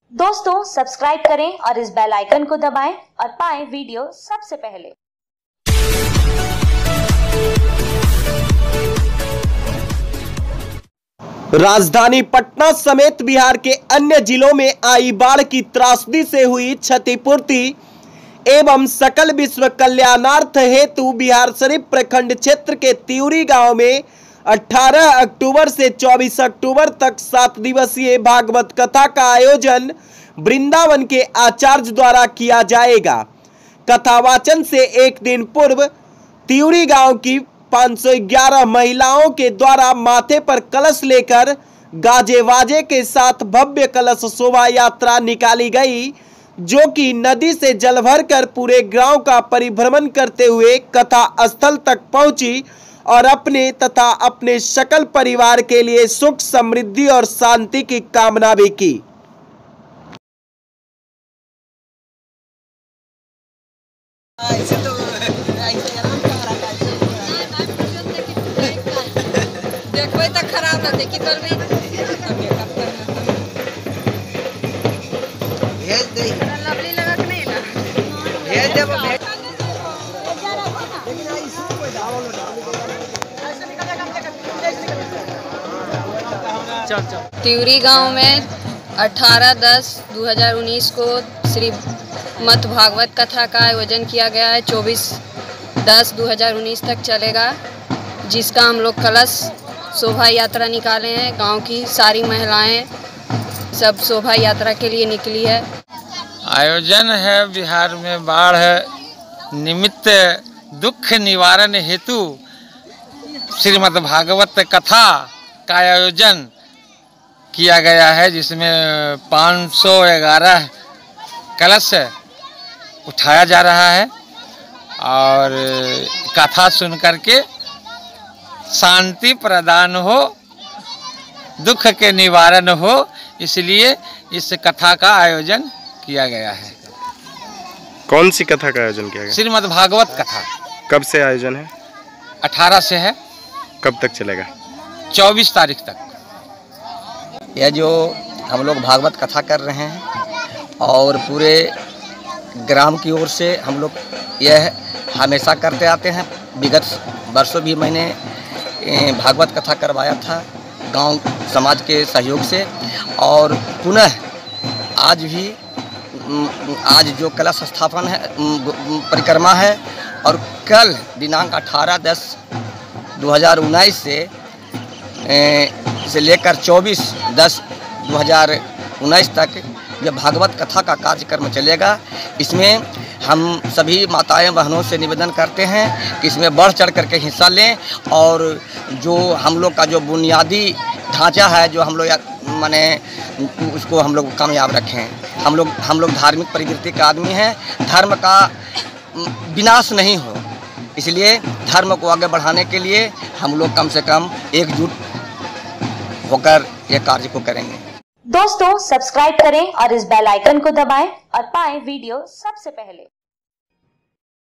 दोस्तों सब्सक्राइब करें और इस बेल आइकन को दबाएं और पाएं वीडियो सबसे पहले। राजधानी पटना समेत बिहार के अन्य जिलों में आई बाढ़ की त्रासदी से हुई क्षतिपूर्ति एवं सकल विश्व कल्याणार्थ हेतु बिहारशरीफ प्रखंड क्षेत्र के तिउरी गांव में 18 अक्टूबर से 24 अक्टूबर तक 7 दिवसीय भागवत कथा का आयोजन वृंदावन के आचार्य द्वारा किया जाएगा। कथावाचन से एक दिन पूर्व तिउरी गांव की 511 महिलाओं के द्वारा माथे पर कलश लेकर गाजे वाजे के साथ भव्य कलश शोभा यात्रा निकाली गई, जो कि नदी से जल भरकर पूरे गांव का परिभ्रमण करते हुए कथा स्थल तक पहुंची और अपने तथा अपने सकल परिवार के लिए सुख समृद्धि और शांति की कामना भी की। देखो तो खराब ना देखी तो नहीं भेज दे लवली लगा के नहीं ना भेज दे तिउरी गांव में 18/10/2019 को श्रीमद् भागवत कथा का आयोजन किया गया है। 24/10/2019 तक चलेगा, जिसका हम लोग कलश शोभा यात्रा निकाले हैं। गांव की सारी महिलाएं सब शोभा यात्रा के लिए निकली है। आयोजन है बिहार में बाढ़ निमित्त दुख निवारण हेतु श्रीमद् भागवत कथा का आयोजन किया गया है, जिसमें 511 कलश उठाया जा रहा है और कथा सुन करके शांति प्रदान हो, दुख के निवारण हो, इसलिए इस कथा का आयोजन किया गया है। कौन सी कथा का आयोजन किया गया? श्रीमद् भागवत कथा। कब से आयोजन है? 18 से है। कब तक चलेगा? 24 तारीख तक। यह जो हम लोग भागवत कथा कर रहे हैं और पूरे ग्राम की ओर से हम लोग यह हमेशा करते आते हैं। विगत वर्षों भी मैंने भागवत कथा करवाया था गांव समाज के सहयोग से, और पुनः आज जो कलश स्थापन है, परिक्रमा है, और कल दिनांक 18/10/2019 से लेकर 24/10/2019 तक यह भागवत कथा का कार्यक्रम चलेगा। इसमें हम सभी माताएं बहनों से निवेदन करते हैं कि इसमें बढ़ चढ़ करके हिस्सा लें, और जो हम लोग का जो बुनियादी ढांचा है, जो हम लोग माने उसको हम लोग कामयाब रखें। हम लोग धार्मिक प्रवृत्ति का आदमी हैं। धर्म का विनाश नहीं हो, इसलिए धर्म को आगे बढ़ाने के लिए हम लोग कम से कम एकजुट होकर यह कार्य को करेंगे। दोस्तों सब्सक्राइब करें और इस बेल आइकन को दबाएं और पाएं वीडियो सबसे पहले।